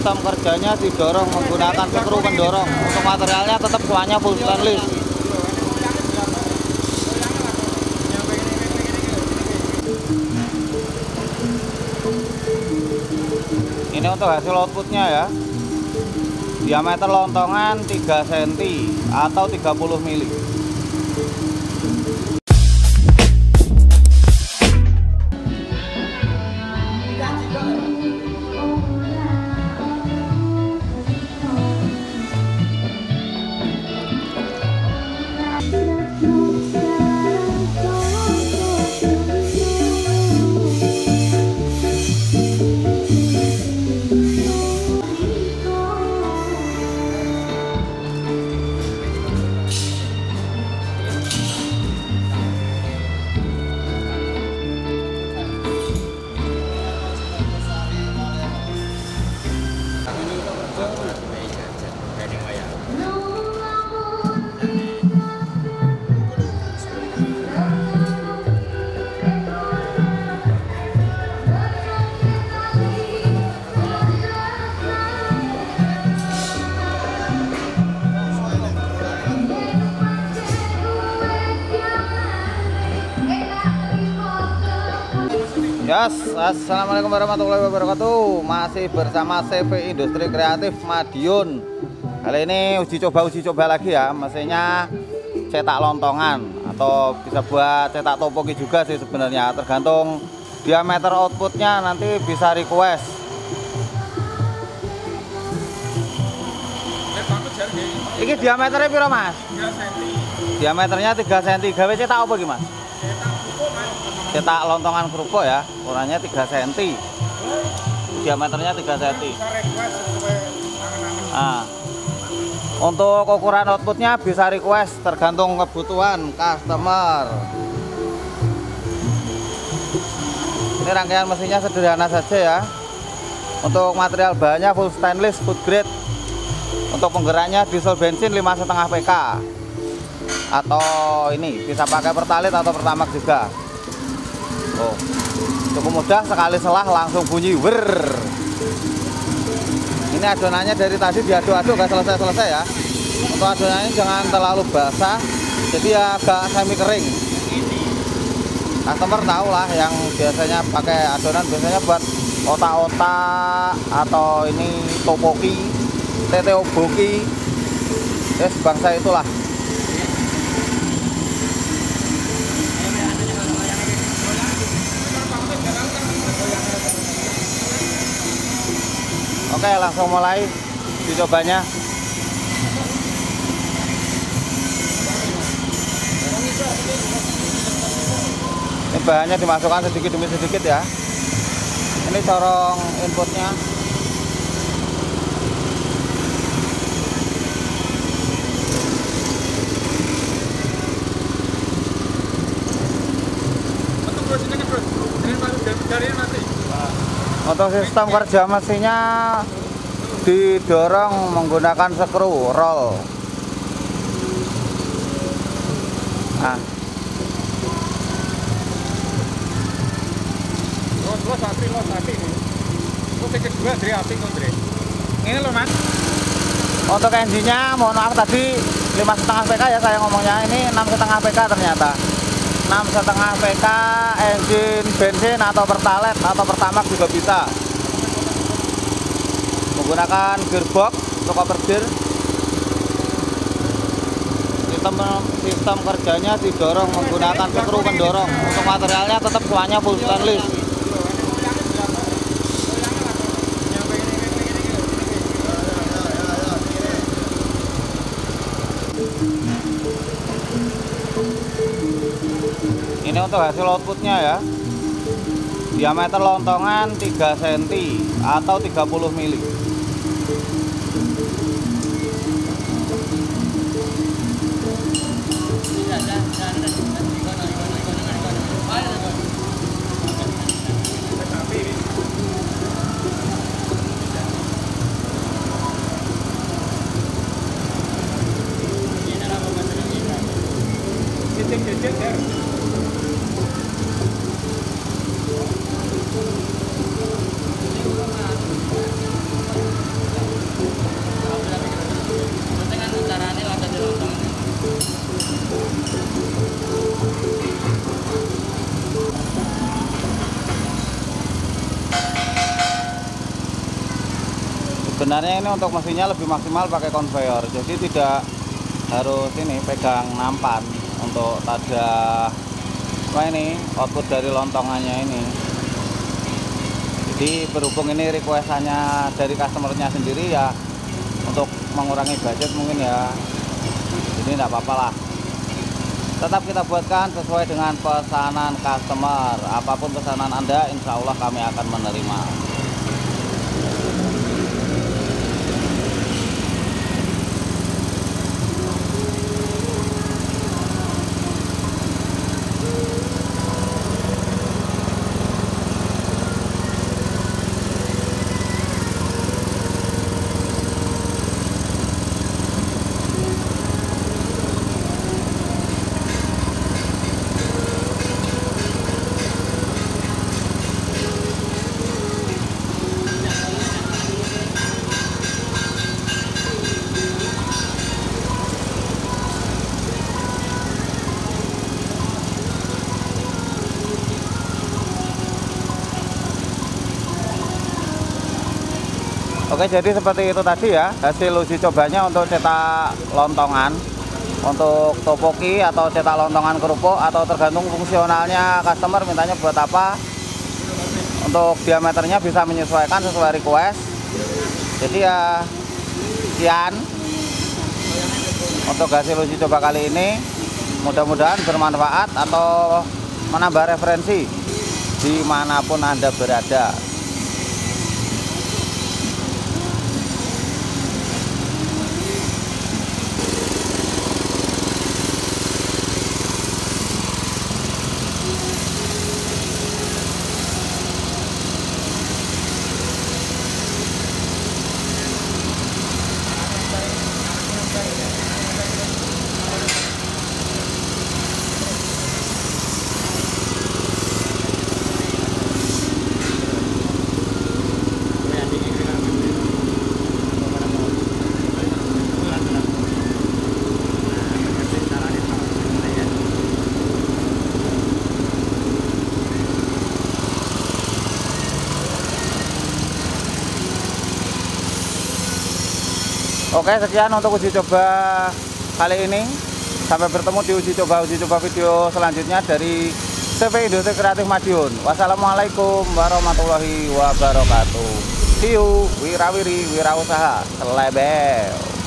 sistem kerjanya didorong menggunakan skru pendorong. Untuk materialnya tetap semuanya full stainless. Ini untuk hasil outputnya ya. Diameter lontongan 3 cm atau 30 mili. Yes, assalamualaikum warahmatullahi wabarakatuh. Masih bersama CV Industri Kreatif Madiun. Kali ini uji coba lagi ya. Mesinnya cetak lontongan atau bisa buat cetak topoki juga sih sebenarnya. Tergantung diameter outputnya, nanti bisa request. Ini diameternya piro mas? 3 cm. Diameternya 3 cm. Gawe cetak apa gimana? Cetak lontongan kerupuk ya, ukurannya 3 cm, diameternya 3 cm. Nah, untuk ukuran outputnya bisa request tergantung kebutuhan customer. Ini rangkaian mesinnya sederhana saja ya. Untuk material bahannya full stainless, food grade. Untuk penggeraknya diesel bensin 5,5 PK, atau ini bisa pakai pertalite atau pertamax juga. Oh, cukup mudah, sekali selah langsung bunyi wer. Ini adonannya dari tadi diaduk-aduk gak selesai-selesai ya. Untuk adonannya jangan terlalu basah, jadi ya agak semi kering. Customer tahu lah yang biasanya pakai adonan biasanya buat otak-otak atau ini topoki, teteoboki, bangsa itulah. Oke, langsung mulai dicobanya. Ini bahannya dimasukkan sedikit demi sedikit ya. Ini corong inputnya. Untuk sistem kerja mesinnya didorong menggunakan skru roll. Nah, ini loh mas. Untuk engine-nya mohon maaf tadi 5,5 PK ya saya ngomongnya, ini 6,5 PK ternyata. 6,5 PK engine bensin atau pertalite atau pertamax juga bisa. Menggunakan gearbox untuk upper gear. Sistem kerjanya didorong menggunakan skru pendorong. Untuk materialnya tetap semuanya full stainless. Ini untuk hasil outputnya ya. Diameter lontongan 3 cm atau 30 mili. Sebenarnya ini untuk mesinnya lebih maksimal pakai konveyor, jadi tidak harus ini pegang nampan untuk tada ini output dari lontongannya ini. Jadi berhubung ini requestannya dari customernya sendiri ya, untuk mengurangi budget mungkin ya, jadi tidak apa-apa lah. Tetap kita buatkan sesuai dengan pesanan customer. Apapun pesanan Anda, insya Allah kami akan menerima. Oke, jadi seperti itu tadi ya hasil uji cobanya untuk cetak lontongan, untuk topoki atau cetak lontongan kerupuk, atau tergantung fungsionalnya customer mintanya buat apa. Untuk diameternya bisa menyesuaikan sesuai request. Jadi ya sekian untuk hasil uji coba kali ini, mudah-mudahan bermanfaat atau menambah referensi dimanapun Anda berada. Oke, sekian untuk uji coba kali ini. Sampai bertemu di uji coba video selanjutnya dari CV Industri Kreatif Madiun. Wassalamualaikum warahmatullahi wabarakatuh. See you, wirawiri wirausaha selebel.